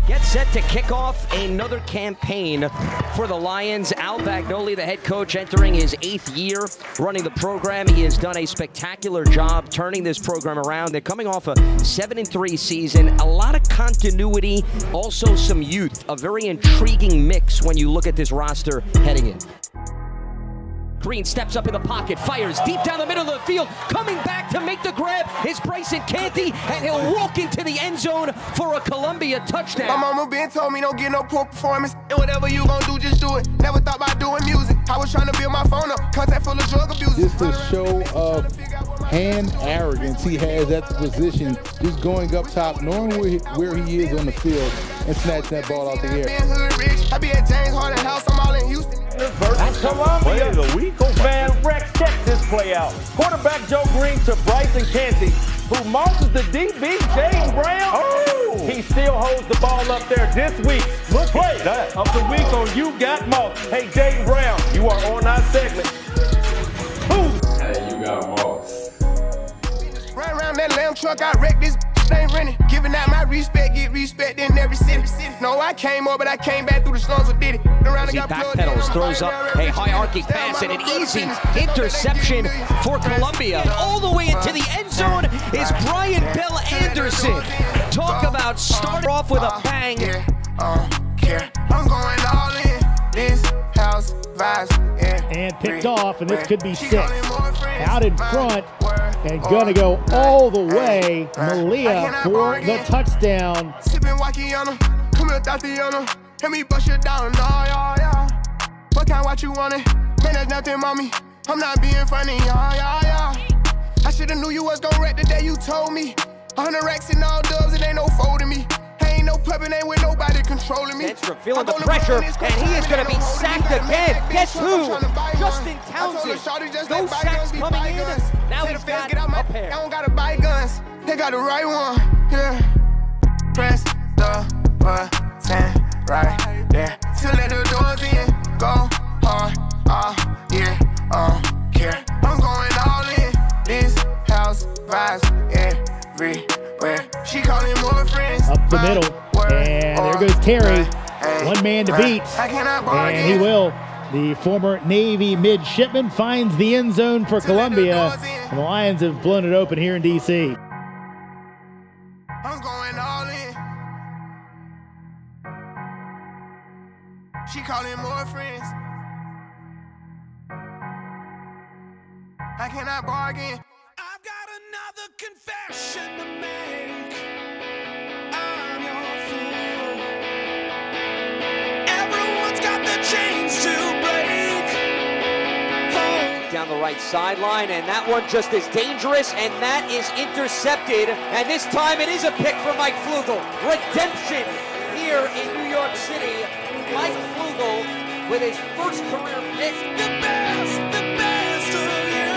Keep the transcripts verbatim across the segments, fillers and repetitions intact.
Get set to kick off another campaign for the Lions. Al Bagnoli, the head coach, entering his eighth year running the program. He has done a spectacular job turning this program around. They're coming off a seven and three season, a lot of continuity, also some youth. A very intriguing mix when you look at this roster heading in. Green steps up in the pocket, fires deep down the middle of the field. Coming back to make the grab is Bryson Canty, and he'll walk into the end zone for a Columbia touchdown. My mama been told me don't get no poor performance, and whatever you gon' do, just do it. Never thought about doing music. I was trying to build my phone up, contact full of drug abuse. Just a show of hand arrogance he has at the position, just going up top, knowing where he, where he is on the field, and snatch that ball out the air. I be at James Harden House, I'm all in Houston. That's Columbia. Play of the week. Fan Rex, check this play out. Quarterback Joe Green to Bryson Canty, who marches the D B, Jaden Brown. Oh! He still holds the ball up there this week. Look play that. Of the week on You Got Moss. Hey, Jaden Brown, you are on our segment. Who? Hey, you got Moss. Run around that lamb truck, I wrecked this. Ain't renting, giving out my respect, get respect in every city. No, I came over, but I came back through the slums with Diddy. As he backpedals, throws up a hierarchy pass and an easy interception for Columbia. And all the way into the end zone is Brian Bell Anderson. Talk about starting off with a bang. I'm going all in this house vibes. And picked off, and this could be six. Out in front, and gonna go all the way. Malia for the touchdown. Sipping Wakiana, come here, Tatiana. Let me bust you down, nah, yeah, yeah. What kind what you want it? Man, there's nothing, mommy. I'm not being funny, yeah, yeah, yeah. I should've knew you was gon' wreck the day you told me. A hundred racks and all dubs, it ain't no folding me. Ain't no puppet, ain't with nobody controlling me. Centra feeling the pressure, and he is going to be sacked again. Guess who? Justin Townsend. No sacks coming in. Now he's got a pair. I don't gotta buy guns. They got the right one. Yeah. Press the button right there to let the doors in. Go hard, uh, yeah, uh, care. I'm going all in. This house vibes everywhere. She calling more friends. Up the middle, and there goes Terry. One man to beat, and he will. The former Navy midshipman finds the end zone for Columbia, and the Lions have blown it open here in D C. I'm going all in. She calling more friends. I cannot bargain. I've got another confession to make. I'm your fool. Everyone's got the chains to break. Oh. Down the right sideline, and that one just as dangerous, and that is intercepted. And this time it is a pick for Mike Flugel. Redemption here in New York City. Mike Flugel with his first career pick. The best, the best of you.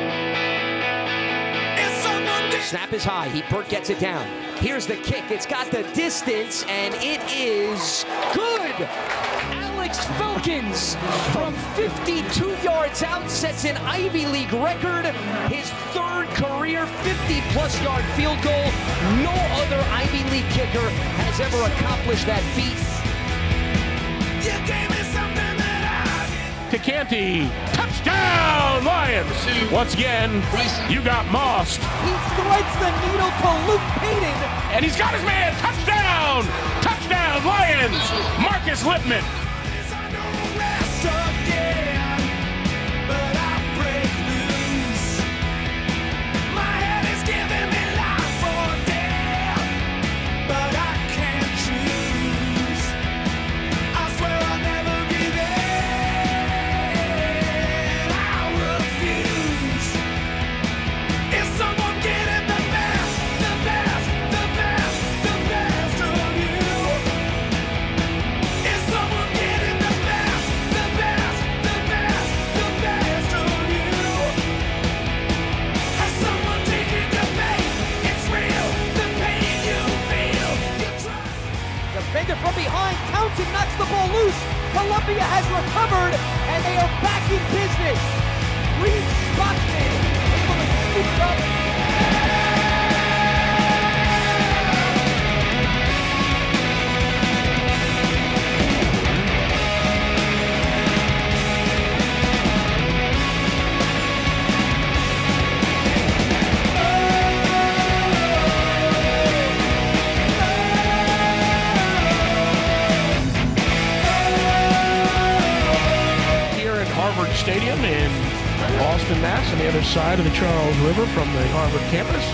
Is someone get Snap is high. Heatbird gets it down. Here's the kick. It's got the distance, and it is good. Alex Felkins from fifty-two yards out sets an Ivy League record. His third career fifty-plus yard field goal. No other Ivy League kicker has ever accomplished that feat. you gave me something that I To Canty. Touchdown, Lions. Once again, you got Moss. He strikes the needle to Luke Payton. And he's got his man. Touchdown. Touchdown, Lions. Marcus Lippman. is I don't rest again, but I break loose. My head is giving me life or death, but I can't choose. I swear I'll never give in. I refuse. Is someone getting the best, the best, the best, the best of you? Is someone getting the best, the best, the best, the best of you? Has someone taken your faith? It's real, the pain you feel. You trust. Defender from behind. Townsend knocks the ball loose. Columbia has recovered, and they are back in business. Reed Stockton able to scoop up. Boston, Mass, on the other side of the Charles River from the Harvard campus.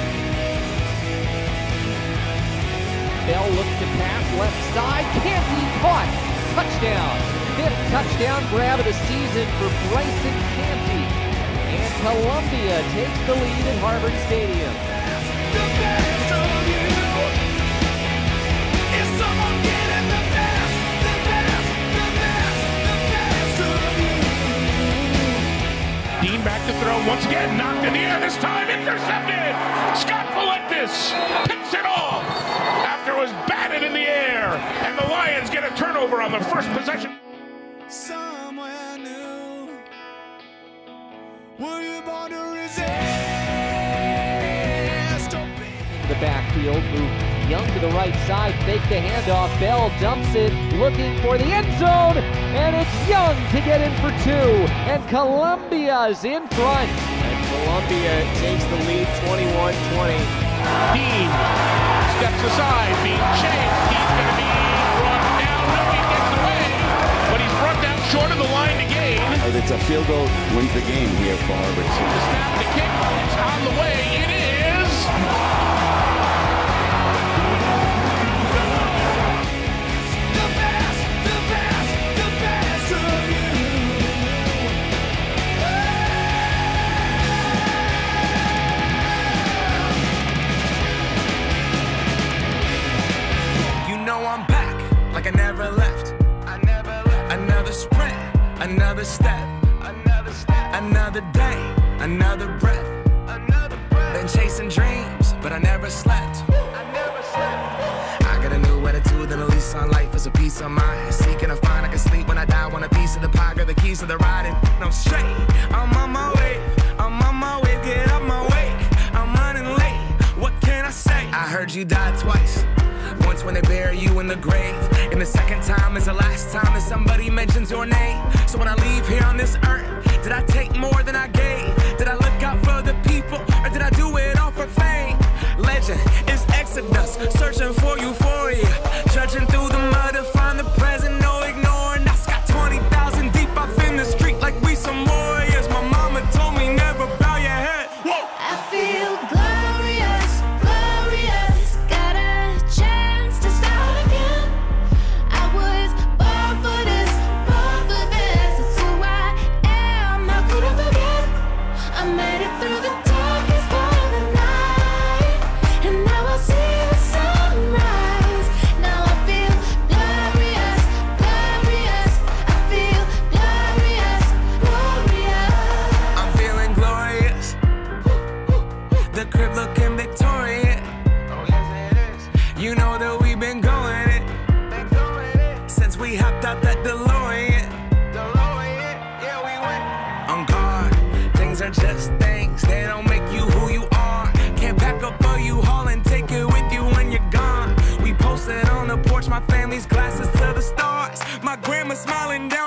Bell looks to pass left side. Canty caught. Touchdown. Fifth touchdown grab of the season for Bryson Canty. And Columbia takes the lead at Harvard Stadium. The best of you is someone getting the best, the best, the best, the best of you. Dean back to throw once again, knocked in the air this time, intercepted! Scott Valentis picks it off after it was batted in the air, and the Lions get a turnover on the first possession. Somewhere new, were you born to resist? The backfield, move Young to the right side, fake the handoff. Bell dumps it, looking for the end zone, and it's Young to get in for two, and Columbia's in front. And Columbia takes the lead twenty-one twenty. Dean steps aside, being chased. He's going to be brought down. No, he gets away, but he's brought down short of the line to gain. It's a field goal, wins the game here for Harvard. The snap, the kick, it's on the way. It is. Like I never left. I never left. Another sprint, another step, another step, another day, another breath, another breath. Been chasing dreams, but I never slept. I never slept. I got a new attitude and a lease on life is a peace of mind. Seeking to find I can sleep when I die. Want a piece of the pie, got the keys to the ride, and I'm straight. I'm on my way. I'm on my way. Get up my way. I'm running late. What can I say? I heard you died twice. Once when they bury you in the grave, and the second time is the last time that somebody mentions your name. So when I leave here on this earth, did I take more than I gave? Did I look out for the people, or did I do it all for fame? Legend is Exodus, searching for euphoria, trudging through the mud to find the present, no ignoring. I got twenty thousand deep off in the street like we some warriors. My mama told me never bow your head. Whoa. I feel glorious, glorious. Got a chance to start again. I was born for this, born for this. It's who I am. How could I forget? I made it through the darkest part of the night, and now I see the sunrise. Now I feel glorious, glorious. I feel glorious, glorious. I'm feeling glorious. The crib looking victorious. Oh yes it is. You know that we've been going it. Been going it. Since we hopped out that DeLorean. DeLorean, yeah we went. On guard, things are just things. They don't make you who you are. Can't pack up a U-Haul and take it with you when you're gone. We posted on the porch, my family's glasses to the stars. My grandma smiling down